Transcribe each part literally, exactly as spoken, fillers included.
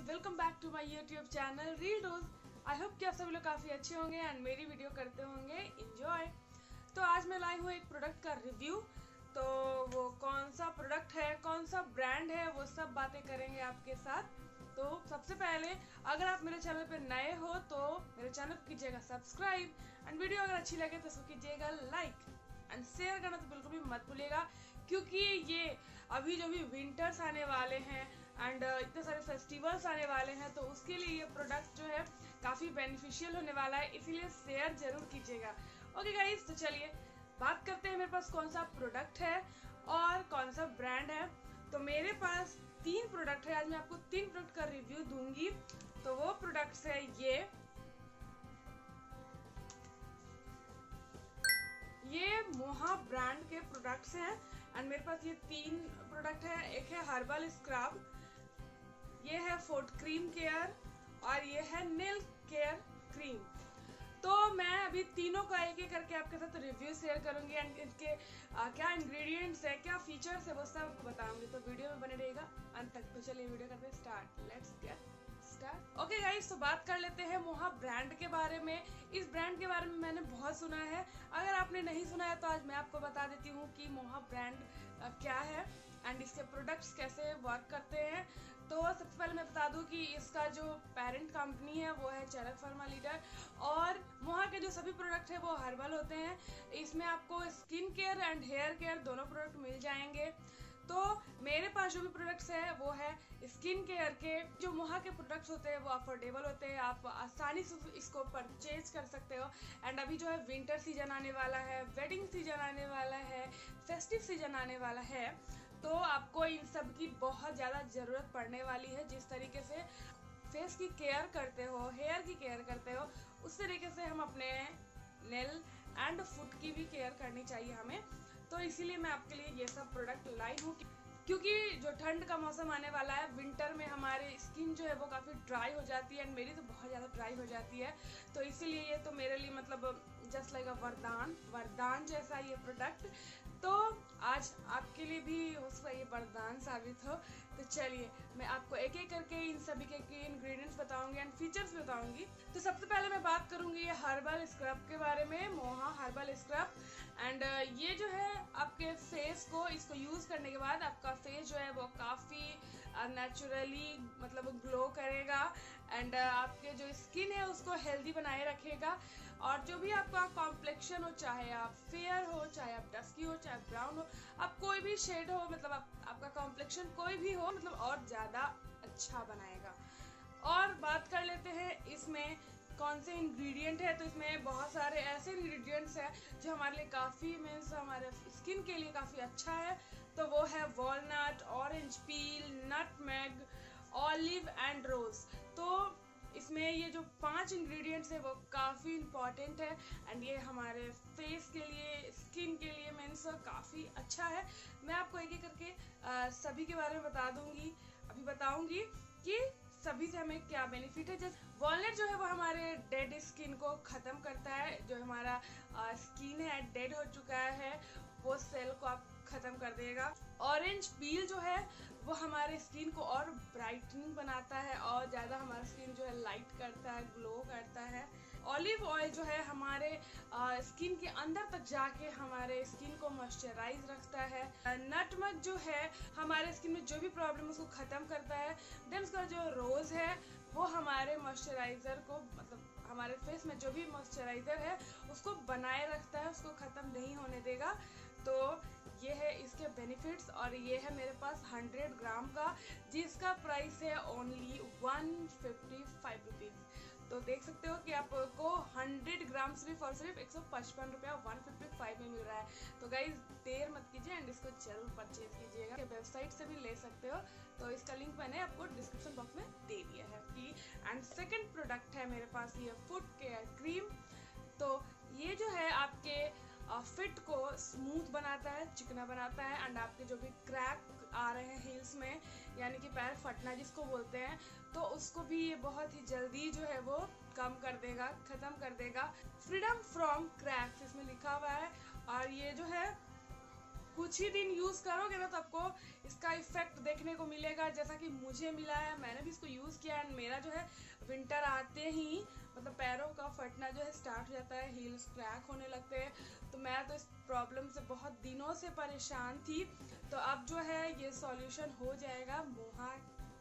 Welcome back to my YouTube channel reel dose. I hope कि आप सभी लोग काफ़ी अच्छे होंगे एंड मेरी वीडियो करते होंगे एंजॉय। तो आज मैं लाई हूँ एक प्रोडक्ट का रिव्यू। तो वो कौन सा प्रोडक्ट है, कौन सा ब्रांड है, वो सब बातें करेंगे आपके साथ। तो सबसे पहले अगर आप मेरे चैनल पे नए हो तो मेरे चैनल को कीजिएगा सब्सक्राइब एंड वीडियो अगर अच्छी लगे तो इसको कीजिएगा लाइक एंड शेयर करना तो बिल्कुल भी मत भूलिएगा, क्योंकि ये अभी जो भी विंटर्स आने वाले हैं एंड uh, इतने सारे फेस्टिवल्स आने वाले हैं तो उसके लिए ये प्रोडक्ट जो है काफ़ी बेनिफिशियल होने वाला है, इसीलिए शेयर जरूर कीजिएगा। ओके गाइस, तो चलिए बात करते हैं मेरे पास कौन सा प्रोडक्ट है और कौन सा ब्रांड है। तो मेरे पास तीन प्रोडक्ट है, आज मैं आपको तीन प्रोडक्ट का रिव्यू दूंगी। तो वो प्रोडक्ट्स है ये ये मोहा ब्रांड के प्रोडक्ट्स हैं एंड मेरे पास ये तीन प्रोडक्ट है। एक है हर्बल स्क्रब, ये है फुट क्रीम केयर और ये है नेल केयर क्रीम। तो मैं अभी तीनों का एक एक करके आपके साथ रिव्यू शेयर करूंगी एंड इनके आ, क्या इंग्रेडिएंट्स है, क्या फीचर्स है, वो सब आपको बताऊंगी। तो वीडियो में बने रहेगा अंत तक। तो चलिए वीडियो करते हैं start. Let's get start. Okay guys, तो बात कर लेते हैं मोहा ब्रांड के बारे में। इस ब्रांड के बारे में मैंने बहुत सुना है, अगर आपने नहीं सुना है तो आज मैं आपको बता देती हूँ कि मोहा ब्रांड क्या है एंड इसके प्रोडक्ट्स कैसे वर्क करते हैं। तो सबसे पहले मैं बता दूं कि इसका जो पेरेंट कंपनी है वो है चरक फार्मा लीडर और मोहा के जो सभी प्रोडक्ट है वो हर्बल होते हैं। इसमें आपको skin care and hair care दोनों प्रोडक्ट मिल जाएंगे। तो मेरे पास जो भी प्रोडक्ट्स है वो है स्किन केयर के। जो मोहा के प्रोडक्ट्स होते हैं वो अफोर्डेबल होते हैं, आप आसानी से इसको परचेज कर सकते हो। एंड अभी जो है विंटर सीजन आने वाला है, वेडिंग सीजन आने वाला है, फेस्टिव सीजन आने वाला है, तो आपको इन सब की बहुत ज़्यादा ज़रूरत पड़ने वाली है। जिस तरीके से फेस की केयर करते हो, हेयर की केयर करते हो, उस तरीके से हम अपने नेल एंड फुट की भी केयर करनी चाहिए हमें। तो इसीलिए मैं आपके लिए ये सब प्रोडक्ट लाई हूँ, क्योंकि जो ठंड का मौसम आने वाला है, विंटर में हमारी स्किन जो है वो काफ़ी ड्राई हो जाती है एंड मेरी तो बहुत ज़्यादा ड्राई हो जाती है। तो इसीलिए ये तो मेरे लिए मतलब जस्ट लाइक अ वरदान वरदान जैसा ये प्रोडक्ट। तो आज आपके लिए भी हो सकता है ये वरदान साबित हो। तो चलिए मैं आपको एक एक करके इन सभी के इंग्रेडिएंट्स बताऊंगी एंड फीचर्स बताऊंगी। तो सबसे पहले मैं बात करूंगी ये हर्बल स्क्रब के बारे में, मोहा हर्बल स्क्रब। एंड ये जो है आपके फेस को, इसको यूज करने के बाद आपका फेस जो है वो काफी नेचुरली मतलब ग्लो करेगा एंड आपके जो स्किन है उसको हेल्दी बनाए रखेगा। और जो भी आपका कॉम्प्लेक्शन हो, चाहे आप फेयर हो, चाहे आप डस्की हो, चाहे ब्राउन हो, आप कोई भी शेड हो, मतलब आप, आपका कॉम्प्लेक्शन कोई भी हो, मतलब और ज्यादा अच्छा बनाएगा। और बात कर लेते हैं इसमें कौन से इंग्रेडिएंट है। तो इसमें बहुत सारे ऐसे इंग्रेडिएंट्स हैं जो हमारे लिए काफ़ी मीन्स हमारे स्किन के लिए काफ़ी अच्छा है। तो वो है walnut, orange peel, nutmeg, olive and rose. तो इसमें ये जो पांच इंग्रेडिएंट्स है वो काफ़ी इम्पॉर्टेंट है एंड ये हमारे फेस के लिए, स्किन के लिए मीन्स काफ़ी अच्छा है। मैं आपको एक एक करके आ, सभी के बारे में बता दूंगी, अभी बताऊंगी कि सभी से हमें क्या बेनिफिट है। जैसे वॉलनट जो है वो हमारे डेड स्किन को ख़त्म करता है, जो हमारा स्किन है डेड हो चुका है वो सेल को आप ख़त्म कर देगा। ऑरेंज पील जो है वो हमारे स्किन को और ब्राइटनिंग बनाता है और ज़्यादा हमारा स्किन जो है लाइट करता है, ग्लो करता है। ऑलिव ऑयल जो है हमारे आ, स्किन के अंदर तक जाके हमारे स्किन को मॉइस्चराइज रखता है। नटमग जो है हमारे स्किन में जो भी प्रॉब्लम उसको ख़त्म करता है। देन उसका जो रोज़ है वो हमारे मॉइस्चराइज़र को, मतलब हमारे फेस में जो भी मॉइस्चराइज़र है उसको बनाए रखता है, उसको ख़त्म नहीं होने देगा। तो ये है इसके बेनिफिट्स और ये है मेरे पास हंड्रेड ग्राम का, जिसका प्राइस है only one fifty five rupees. तो देख सकते हो कि आपको हंड्रेड ग्राम सिर्फ और सिर्फ एक सौ पचपन रुपया वन फिफ्टी फाइव में मिल रहा है। तो गाइज देर मत कीजिए एंड इसको जरूर परचेज कीजिएगा। वेबसाइट से भी ले सकते हो, तो इसका लिंक मैंने आपको डिस्क्रिप्शन बॉक्स में दे दिया है कि। एंड सेकेंड प्रोडक्ट है मेरे पास ये फुट केयर क्रीम। तो ये जो है आपके फिट को स्मूथ बनाता है, चिकना बनाता है एंड आपके जो भी क्रैक आ रहे हैं हील्स में, यानी कि पैर फटना जिसको बोलते हैं, तो उसको भी ये बहुत ही जल्दी जो है वो कम कर देगा, ख़त्म कर देगा। फ्रीडम फ्रॉम क्रैक्स इसमें लिखा हुआ है और ये जो है कुछ ही दिन यूज करोगे ना तो आपको इसका इफेक्ट देखने को मिलेगा, जैसा कि मुझे मिला है। मैंने भी इसको यूज किया एंड मेरा जो है विंटर आते ही मतलब पैरों का फटना जो है स्टार्ट हो जाता है, हील्स क्रैक होने लगते हैं। तो मैं तो इस प्रॉब्लम से बहुत दिनों से परेशान थी। तो अब जो है ये सॉल्यूशन हो जाएगा मोहा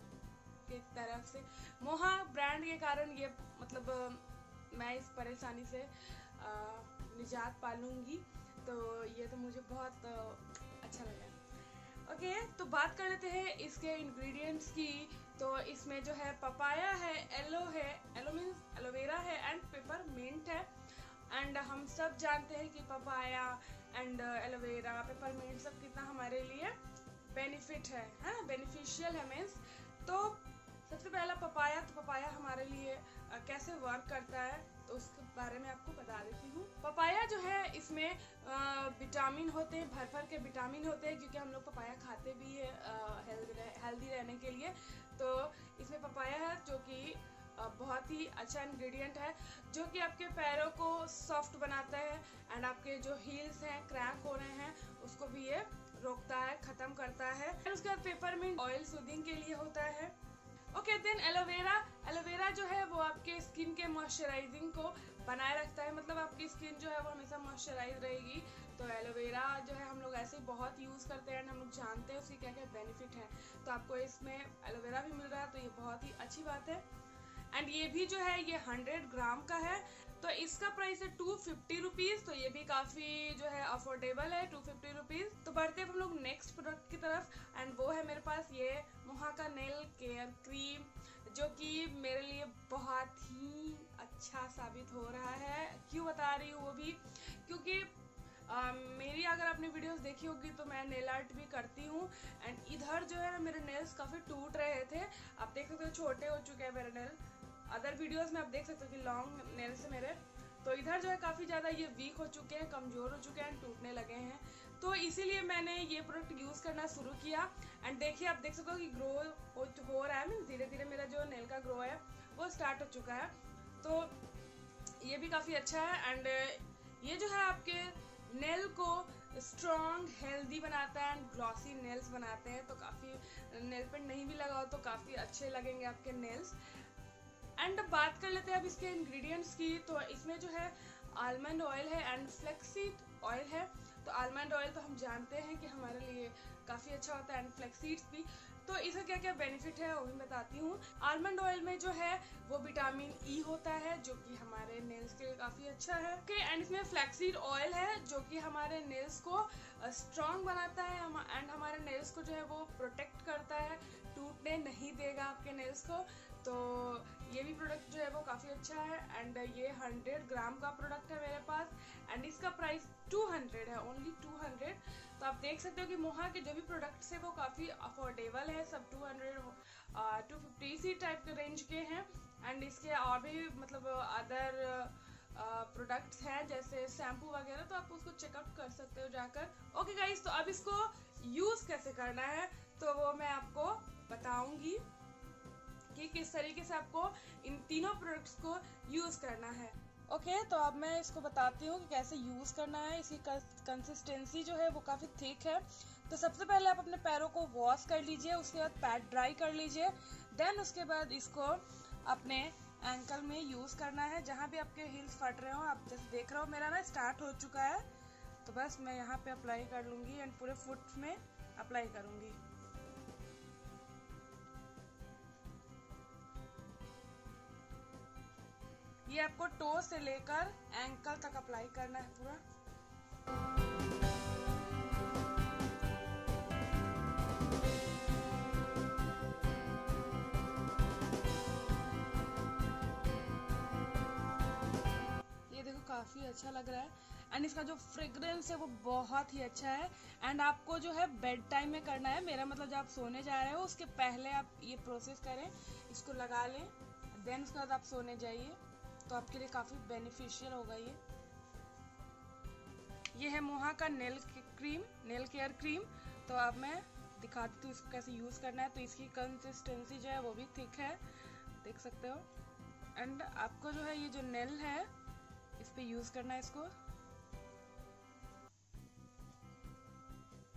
की तरफ से। मोहा ब्रांड के कारण ये मतलब मैं इस परेशानी से आ, निजात पा लूंगी। तो ये तो मुझे बहुत अच्छा लगा। ओके, तो बात कर लेते हैं इसके इंग्रेडिएंट्स की। तो इसमें जो है पपाया है, एलो है, एलो मीन्स एलोवेरा है एंड पेपरमिंट है। एंड हम सब जानते हैं कि पपाया एंड एलोवेरा, पेपरमिंट सब कितना हमारे लिए बेनिफिट है, है ना, बेनिफिशियल है मीन्स। तो सबसे पहला पपाया, तो पपाया हमारे लिए आ, कैसे वर्क करता है तो उसके बारे में आपको बता देती हूँ। पपाया जो है इसमें विटामिन होते हैं, भर भर के विटामिन होते हैं, क्योंकि हम लोग पपाया खाते भी है हेल्दी हेल्दी रहने के लिए। तो इसमें पपाया है जो कि बहुत ही अच्छा इंग्रेडिएंट है, जो कि आपके पैरों को सॉफ्ट बनाता है एंड आपके जो हील्स हैं क्रैक हो रहे हैं उसको भी ये रोकता है, खत्म करता है। फिर उसके बाद पेपरमिंट ऑयल सूदिंग के लिए होता है। Okay, then aloe vera. एलोवेरा जो है वो आपके स्किन के मॉइस्चराइजिंग को बनाए रखता है, मतलब आपकी स्किन जो है वो हमेशा मॉइस्चराइज रहेगी। तो एलोवेरा जो है हम लोग ऐसे बहुत यूज करते हैं, हम लोग जानते हैं उसकी क्या क्या बेनिफिट है। तो आपको इसमें एलोवेरा भी मिल रहा है तो ये बहुत ही अच्छी बात है। एंड ये भी जो है ये हंड्रेड ग्राम का है, तो इसका प्राइस है टू फिफ्टी रुपीज। तो ये भी काफी जो है अफोर्डेबल है, टू फिफ्टी रुपीज। तो बढ़ते हैं हम लोग नेक्स्ट प्रोडक्ट की तरफ एंड वो है मेरे पास ये मोहा का नेल केयर क्रीम, जो कि मेरे लिए बहुत ही अच्छा साबित हो रहा है। क्यों बता रही हूँ वो भी क्योंकि Uh, मेरी अगर आपने वीडियोस देखी होगी तो मैं नेल आर्ट भी करती हूँ एंड इधर जो है मेरे नेल्स काफी टूट रहे थे। आप देख सकते हो छोटे हो चुके हैं मेरे नेल, अदर वीडियोस में आप देख सकते हो कि लॉन्ग नेल्स है मेरे। तो इधर जो है काफी ज्यादा ये वीक हो चुके हैं, कमजोर हो चुके हैं, टूटने लगे हैं। तो इसीलिए मैंने ये प्रोडक्ट यूज करना शुरू किया एंड देखिए आप देख सकते हो कि ग्रो हो, हो रहा है, मीन्स धीरे धीरे मेरा जो नेल का ग्रो है वो स्टार्ट हो चुका है। तो ये भी काफी अच्छा है एंड ये जो है आपके नेल को स्ट्रॉन्ग हेल्दी बनाता है एंड ग्लॉसी नेल्स बनाते हैं। तो काफी नेल पेंट नहीं भी लगाओ तो काफी अच्छे लगेंगे आपके नेल्स। एंड बात कर लेते हैं अब इसके इंग्रेडिएंट्स की। तो इसमें जो है आलमंड ऑयल है एंड फ्लेक्सीड ऑयल है। तो आलमंड ऑयल तो हम जानते हैं कि हमारे लिए काफी अच्छा होता है एंड फ्लेक्सीड्स भी। तो इसका क्या क्या बेनिफिट है वो भी बताती हूँ। आलमंड ऑयल में जो है वो विटामिन ई होता है जो कि हमारे नेल्स के लिए काफी अच्छा है। ओके, एंड इसमें फ्लैक्सीड ऑयल है जो कि हमारे नेल्स को स्ट्रॉन्ग बनाता है एंड हमारे नेल्स को जो है वो प्रोटेक्ट करता है, टूटने नहीं देगा आपके नेल्स को। तो ये भी प्रोडक्ट जो है वो काफी अच्छा है एंड ये हंड्रेड ग्राम का प्रोडक्ट है मेरे पास एंड इसका प्राइस टू हंड्रेड है, ओनली टू हंड्रेड। तो आप देख सकते हो कि मोहा के जो भी प्रोडक्ट्स है वो काफी अफोर्डेबल है, सब टू हंड्रेड टू फिफ्टी इसी टाइप के रेंज के हैं। एंड इसके और भी मतलब अदर प्रोडक्ट्स हैं जैसे शैम्पू वगैरह, तो आप उसको चेकआउट कर सकते हो जाकर। ओके गाइस, तो अब इसको यूज कैसे करना है तो वो मैं आपको बताऊंगी कि किस तरीके से आपको इन तीनों प्रोडक्ट्स को यूज करना है। ओके okay, तो अब मैं इसको बताती हूँ कि कैसे यूज करना है। इसकी कंसिस्टेंसी जो है वो काफी थिक है। तो सबसे पहले आप अपने पैरों को वॉश कर लीजिए, उसके बाद पैड ड्राई कर लीजिए, देन उसके बाद इसको अपने एंकल में यूज करना है जहाँ भी आपके हील्स फट रहे हो। आप जैसे देख रहे हो मेरा ना स्टार्ट हो चुका है, तो बस मैं यहाँ पे अप्लाई कर लूंगी एंड पूरे फुट में अप्लाई करूंगी। ये आपको टो से लेकर एंकल तक अप्लाई करना है पूरा। ये देखो काफी अच्छा लग रहा है एंड इसका जो फ्रेग्रेंस है वो बहुत ही अच्छा है। एंड आपको जो है बेड टाइम में करना है, मेरा मतलब जब आप सोने जा रहे हो उसके पहले आप ये प्रोसेस करें, इसको लगा लें, देन उसके बाद आप सोने जाइए, तो आपके लिए काफी बेनिफिशियल होगा ये। ये है मोहा का nail cream, nail care cream. तो अब मैं दिखाती हूँ इसको कैसे यूज करना है। तो इसकी कंसिस्टेंसी जो है वो भी थिक है, देख सकते हो। एंड आपको जो है ये जो नेल है इस पे यूज करना है इसको।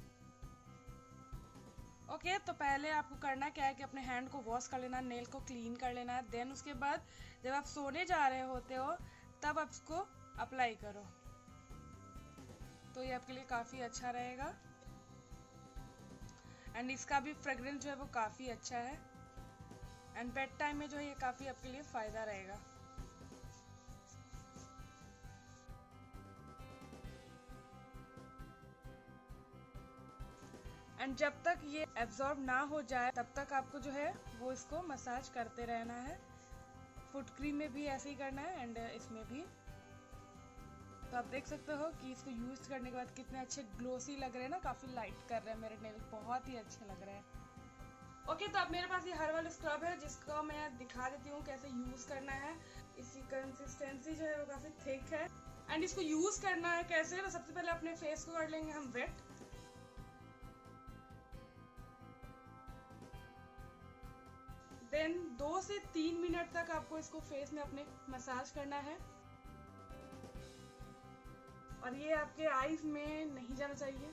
ओके okay, तो पहले आपको करना क्या है कि अपने हैंड को वॉश कर लेना, नेल को क्लीन कर लेना है। देन उसके बाद जब आप सोने जा रहे होते हो तब आप इसको अप्लाई करो, तो ये आपके लिए काफ़ी अच्छा रहेगा। एंड इसका भी फ्रेग्रेंस जो है वो काफ़ी अच्छा है। एंड बेड टाइम में जो है ये काफ़ी आपके लिए फ़ायदा रहेगा। एंड जब तक ये एब्जॉर्ब ना हो जाए तब तक आपको जो है वो इसको मसाज करते रहना है। फुट क्रीम में भी ऐसे ही करना है एंड इसमें भी। तो आप देख सकते हो कि इसको यूज करने के बाद कितने अच्छे ग्लोसी लग रहे हैं ना, काफ़ी लाइट कर रहे हैं मेरे नेल, बहुत ही अच्छे लग रहे हैं। ओके okay, तो अब मेरे पास ये हर्बल स्क्रब है जिसको मैं दिखा देती हूँ कैसे यूज करना है। इसकी कंसिस्टेंसी जो है वो काफ़ी थिक है। एंड इसको यूज करना है कैसे, तो सबसे पहले अपने फेस को कर लेंगे हम वेट। देन दो से तीन मिनट तक आपको इसको फेस में अपने मसाज करना है। और ये आपके आईज में नहीं जाना चाहिए।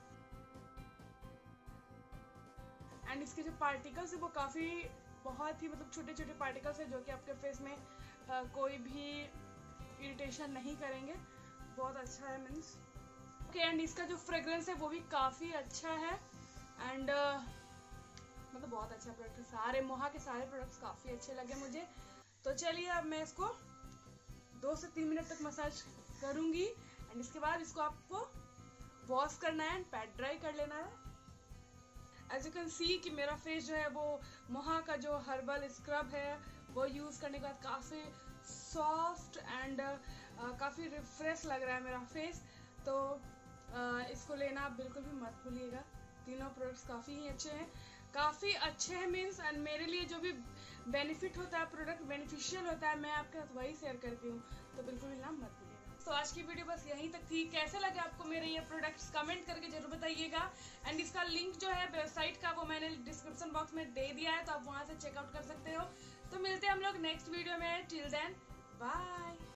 एंड इसके जो पार्टिकल्स है वो काफ़ी बहुत ही मतलब छोटे छोटे पार्टिकल्स है जो कि आपके फेस में आ, कोई भी इरिटेशन नहीं करेंगे। बहुत अच्छा है मीन्स ओके। एंड इसका जो फ्रेग्रेंस है वो भी काफ़ी अच्छा है। एंड मतलब बहुत अच्छा प्रोडक्ट है। सारे मोहा के सारे प्रोडक्ट्स काफ़ी अच्छे लगे मुझे। तो चलिए अब मैं इसको दो से तीन मिनट तक मसाज करूँगी। एंड इसके बाद इसको आपको वॉश करना है एंड पैड ड्राई कर लेना है। एज यू कैन सी कि मेरा फेस जो है वो मोहा का जो हर्बल स्क्रब है वो यूज़ करने के बाद काफ़ी सॉफ्ट एंड काफ़ी रिफ्रेश लग रहा है मेरा फेस। तो uh, इसको लेना आप बिल्कुल भी मत भूलिएगा। तीनों प्रोडक्ट्स काफ़ी ही अच्छे हैं, काफ़ी अच्छे हैं मीन्स। एंड मेरे लिए जो भी बेनिफिट होता है, प्रोडक्ट बेनिफिशियल होता है, मैं आपके साथ वही शेयर करती हूँ। तो बिल्कुल भी ना मत भूलिएगा। तो आज की वीडियो बस यहीं तक थी। कैसे लगे आपको मेरे ये प्रोडक्ट्स कमेंट करके जरूर बताइएगा। एंड इसका लिंक जो है वेबसाइट का वो मैंने डिस्क्रिप्शन बॉक्स में दे दिया है, तो आप वहाँ से चेकआउट कर सकते हो। तो मिलते हैं हम लोग नेक्स्ट वीडियो में। Till then bye.